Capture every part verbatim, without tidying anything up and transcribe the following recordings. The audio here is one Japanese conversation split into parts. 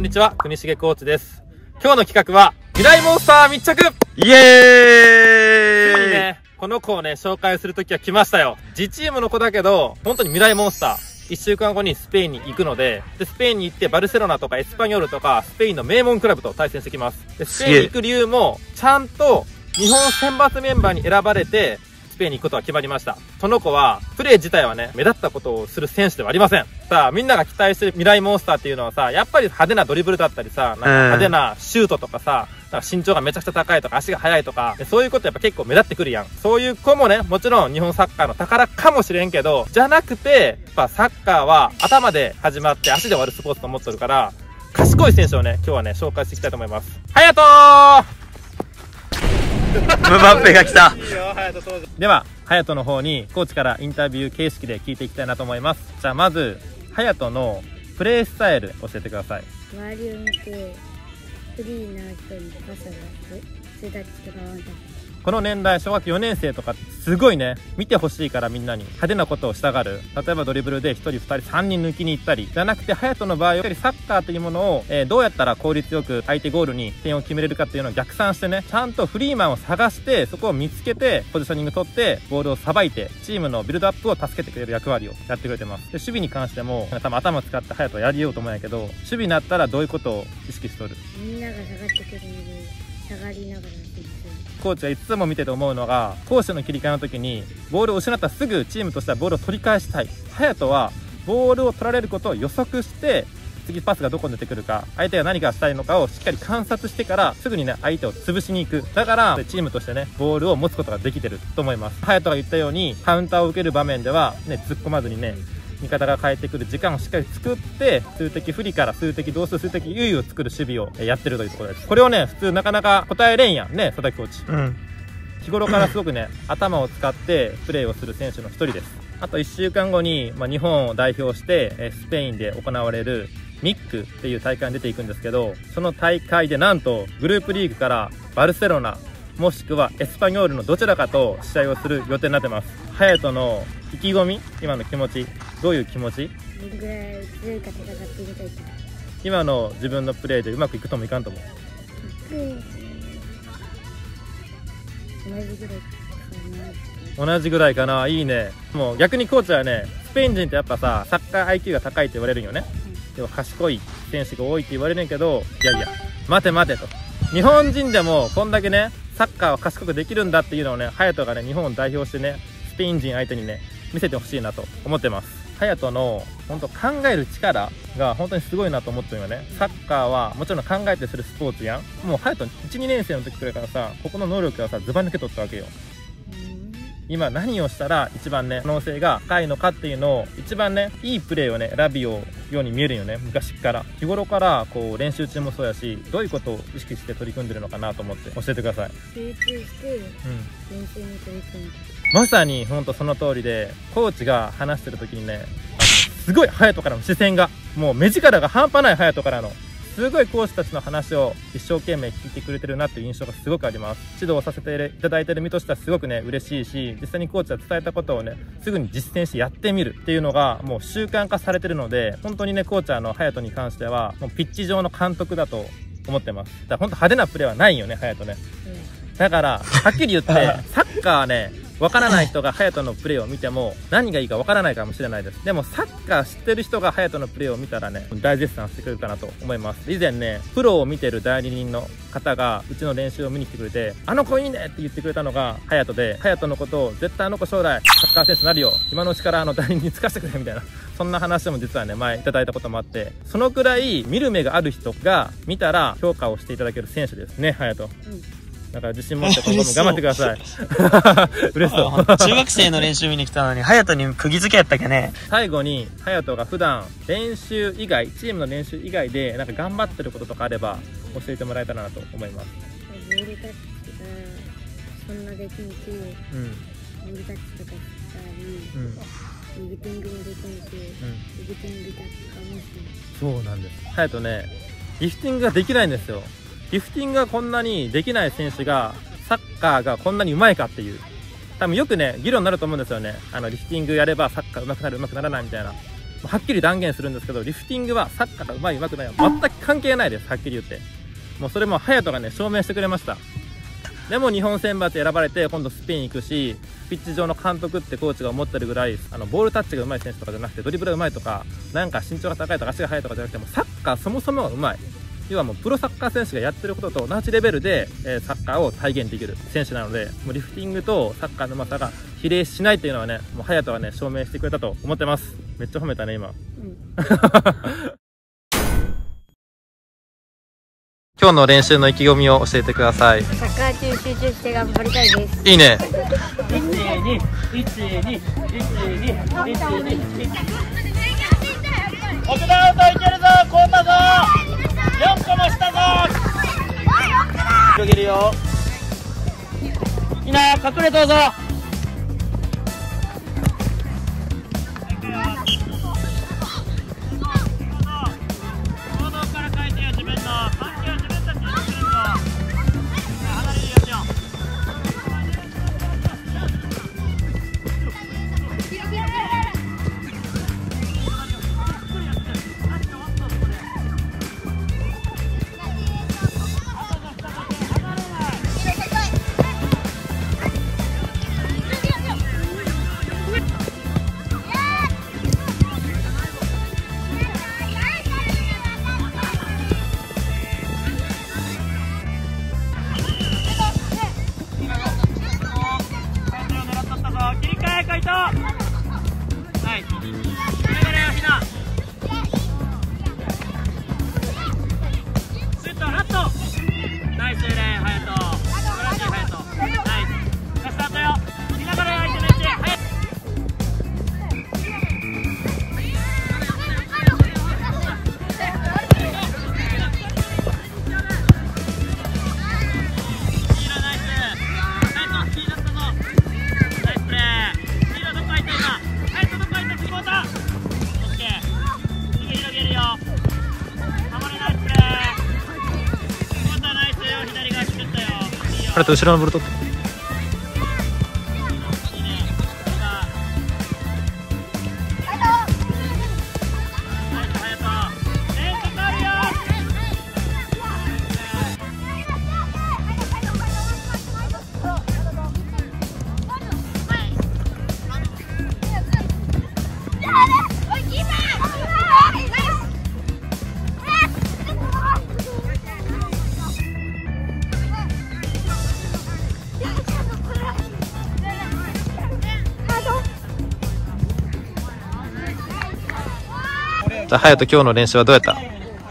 んにちは、国重コーチです。今日の企画は、未来モンスター密着イエーイついにね、この子をね、紹介するときは来ましたよ。自チームの子だけど、本当に未来モンスター。いっしゅうかんごにスペインに行くので、で、スペインに行ってバルセロナとかエスパニョールとか、スペインの名門クラブと対戦してきます。で、スペインに行く理由も、ちゃんと日本選抜メンバーに選ばれて、スペインに行くことが決まりました。その子は、プレー自体はね、目立ったことをする選手ではありません。さあ、みんなが期待してる未来モンスターっていうのはさ、やっぱり派手なドリブルだったりさ、なんか派手なシュートとかさ、なんか身長がめちゃくちゃ高いとか足が速いとか、そういうことやっぱ結構目立ってくるやん。そういう子もね、もちろん日本サッカーの宝かもしれんけど、じゃなくて、やっぱサッカーは頭で始まって足で終わるスポーツと思ってるから、賢い選手をね、今日はね、紹介していきたいと思います。はやとームバッペが来た。 では、ハヤトの方にコーチからインタビュー形式で聞いていきたいなと思います。じゃあまず、ハヤトのプレースタイル教えてください。 周りを見てフリーな人にパスを出す、ツータッチとかワンタッチ。 この年代、小学よねん生とかすごいね、見てほしいからみんなに派手なことをしたがる。例えばドリブルでひとりふたりさんにん抜きに行ったりじゃなくて、ハヤトの場合やはりサッカーというものを、えー、どうやったら効率よく相手ゴールに点を決めれるかっていうのを逆算してね、ちゃんとフリーマンを探してそこを見つけてポジショニング取ってボールをさばいてチームのビルドアップを助けてくれる役割をやってくれてます。で、守備に関しても多分頭を使ってハヤトはやりようと思うんやけど、守備になったらどういうことを意識しとる？ みんなが下がってくるので下がりながらコーチがいつも見てて思うのが、攻守の切り替えの時にボールを失ったらすぐチームとしてはボールを取り返したい。ハヤトはボールを取られることを予測して、次パスがどこに出てくるか、相手が何がしたいのかをしっかり観察してからすぐにね、相手を潰しに行く。だからチームとしてね、ボールを持つことができてると思います。ハヤトが言ったようにカウンターを受ける場面ではね、突っ込まずにね、味方が変えてくる時間をしっかり作って、数的不利から数的同数数的優位を作る守備をやってるというところです。これをね、普通なかなか答えれんやんね、佐々木コーチ。うん。日頃からすごくね、頭を使ってプレーをする選手の一人です。あといっしゅうかんごに、まあ、日本を代表してスペインで行われるミックっていう大会に出ていくんですけど、その大会でなんとグループリーグからバルセロナもしくはエスパニョールのどちらかと試合をする予定になってます。ハヤトの意気込み、今の気持ち、どういう気持ち？ どれぐらい強いか戦ってみたいと。 今の自分のプレーでうまくいくともいかんと思う。 同じぐらいかな。同じぐらいかな。いいね。もう逆にコーチはね、スペイン人ってやっぱさ、サッカー アイキュー が高いって言われるんよね。うん、でも賢い選手が多いって言われるんやけど、いやいや、待て待てと。日本人でもこんだけね、サッカーを賢くできるんだっていうのをね、ハヤトがね、日本を代表してね、スペイン人相手にね、見せてほしいなと思ってます。ハヤトの本当考える力が本当にすごいなと思ってるよね。サッカーはもちろん考えてするスポーツやん。もうハヤトいち、にねん生の時くらいからさ、ここの能力がさ、ズバ抜け取ったわけよ。今何をしたら一番ね、可能性が高いのかっていうのを、一番ね、いいプレーをね、選ぶように見えるよね。昔から。日頃からこう練習中もそうやし、どういうことを意識して取り組んでるのかなと思って教えてください。 集中して、うん、練習に取り組む。 まさにほんとその通りで、コーチが話してる時にね、すごいハヤトからの視線が、もう目力が半端ないハヤトからの、すごいコーチたちの話を一生懸命聞いてくれてるなっていう印象がすごくあります。指導させていただいてる身としてはすごくね、嬉しいし、実際にコーチが伝えたことをね、すぐに実践してやってみるっていうのがもう習慣化されてるので、本当にね、コーチはハヤトに関しては、もうピッチ上の監督だと思ってます。だから本当派手なプレーはないよね、ハヤトね。うん、だから、はっきり言って、サッカーはね、わからない人がハヤトのプレーを見ても何がいいかわからないかもしれないです。でもサッカー知ってる人がハヤトのプレーを見たらね、大絶賛してくれるかなと思います。以前ね、プロを見てる代理人の方がうちの練習を見に来てくれて、あの子いいねって言ってくれたのがハヤトで、ハヤトのことを絶対あの子将来サッカー選手になるよ、今のうちからあの代理人につかせてくれみたいな、そんな話も実はね、前いただいたこともあって、そのくらい見る目がある人が見たら評価をしていただける選手ですね、ハヤト。うん、だから自信持って今後も頑張ってください。嬉しそう。 中学生の練習見に来たのに、ハヤトに釘付けやったっけね。 最後に、ハヤトが普段練習以外、チームの練習以外で、なんか頑張ってることとかあれば、教えてもらえたらなと思います。 ボールタッチがそんなできんし、うん、ボールタッチとかしたり、うん、リフティングもできんし、うん、リフティングタッチとかもし。 そうなんです。ハヤトね、リフティングができないんですよ。リフティングがこんなにできない選手が、サッカーがこんなに上手いかっていう。多分よくね、議論になると思うんですよね。あの、リフティングやればサッカー上手くなる、上手くならないみたいな。 はっきり断言するんですけど、リフティングはサッカーがうまいうまくないは全く関係ないです。はっきり言って。もうそれも隼人がね証明してくれました。でも日本選抜選ばれて今度スペイン行くし、ピッチ上の監督ってコーチが思ってるぐらい、あのボールタッチが上手い選手とかじゃなくて、ドリブルが上手いとか、なんか身長が高いとか足が速いとかじゃなくて、もうサッカーそもそもが上手い、要はもうプロサッカー選手がやってることと同じレベルで、えー、サッカーを体現できる選手なので、もうリフティングとサッカーの上手さが比例しないっていうのはね、もう隼人はね証明してくれたと思ってます。めっちゃ褒めたね今、うん今日の練習の意気込みを教えてください。 サッカー中集中して頑張りたいです。 いいね。 奥田アウトいけるぞ、こうたぞ、よんこもしたぞ、広げるよ、みんな隠れとうぞ。 あれと後ろのボール取って。じゃあ隼人、今日の練習はどうやった？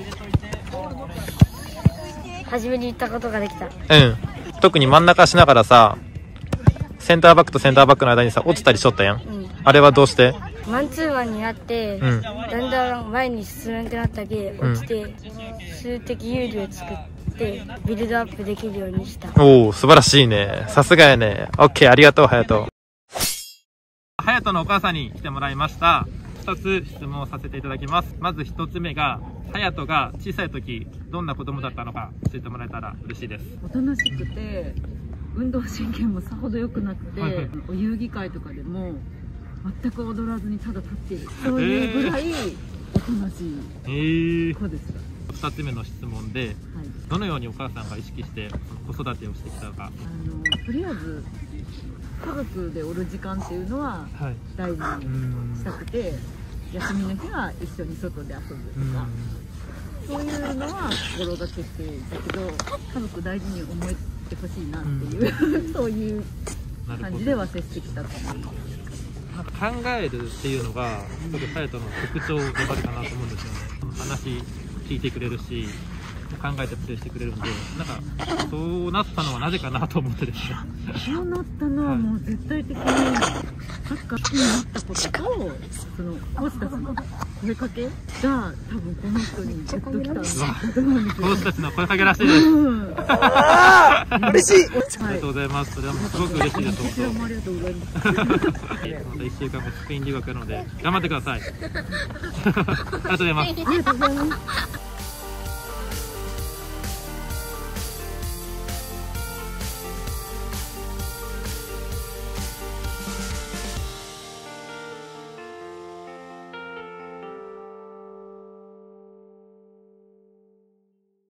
初めに言ったことができた。 うん。特に真ん中しながらさ、センターバックとセンターバックの間にさ落ちたりしとったやん、うん、あれはどうして？ マンツーマンになって、うん、だんだん前に進めなくなったけ落ちて、うん、数的有利を作ってビルドアップできるようにした。 おお、素晴らしいね。さすがやね。オッケー、ありがとう隼人。隼人のお母さんに来てもらいました。ふたつ質問をさせていただきます。まずひとつめが、隼人が小さい時どんな子供だったのか教えてもらえたら嬉しいです。 おとなしくて運動神経もさほど良くなくて、お遊戯会とかでも全く踊らずにただ立っている、そういうぐらいおとなしい子です。 ふたつめの質問で、はい、どのようにお母さんが意識して子育てをしてきたのか。 あのとりあえず家族でおる時間っていうのは大事にしたくて、はい、休みの日は一緒に外で遊ぶとか、そういうのは心がけてだけど、家族大事に思ってほしいなっていう、そういう感じでは接してきたと思います。 なんか考えるっていうのがすごく隼人の特徴でもあるかなと思うんですよね。話聞いてくれるし、考えてプレイしてくれるんで、なんかそうなったのはなぜかなと思ってですね。 そうなったのはもう絶対的にサッカー好きになったことと、そのコーチたちの声かけが多分この人にグッときたんだと思うんですよ。 コーチたちの声かけらしいです。うん、嬉しい。ありがとうございます。それはもうすごく嬉しいです。 私もありがとうございます。 またいっしゅうかんごスペイン留学なので頑張ってください。ありがとうございます。 ありがとうございます。